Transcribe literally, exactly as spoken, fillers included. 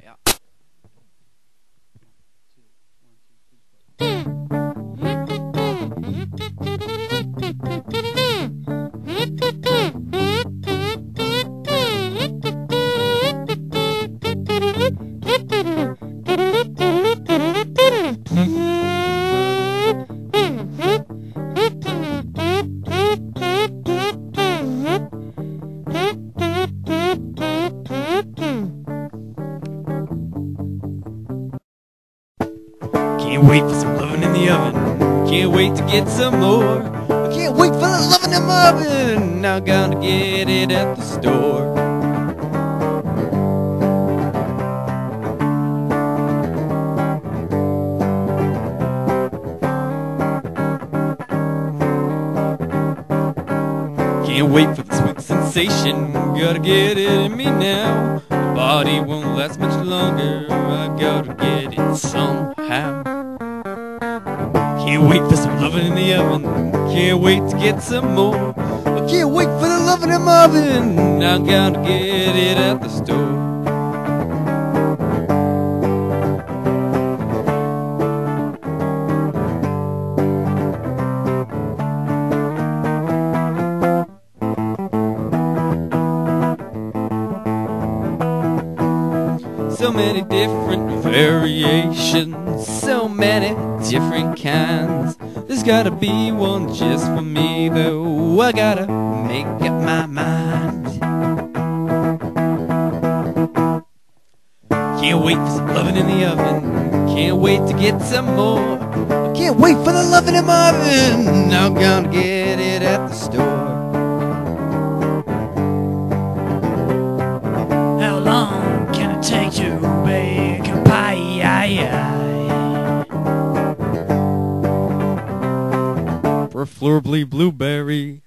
yeah. Can't wait for some lovin' in the oven. Can't wait to get some more. I can't wait for the lovin' in my oven. Now gonna get it at the store. Can't wait for the sweet sensation. Gotta get it in me now. My body won't last much longer. I gotta get it somehow. Can't wait for some lovin' in the oven. Can't wait to get some more. I can't wait for the lovin' in my oven. I gotta get it at the store. So many different variations, so many different kinds. There's gotta be one just for me, though. I gotta make up my mind. Can't wait for some lovin' in the oven. Can't wait to get some more. I can't wait for the lovin' in my oven. I'm gonna get it at the store. How long can it take to bake a pie? Preferably blueberry.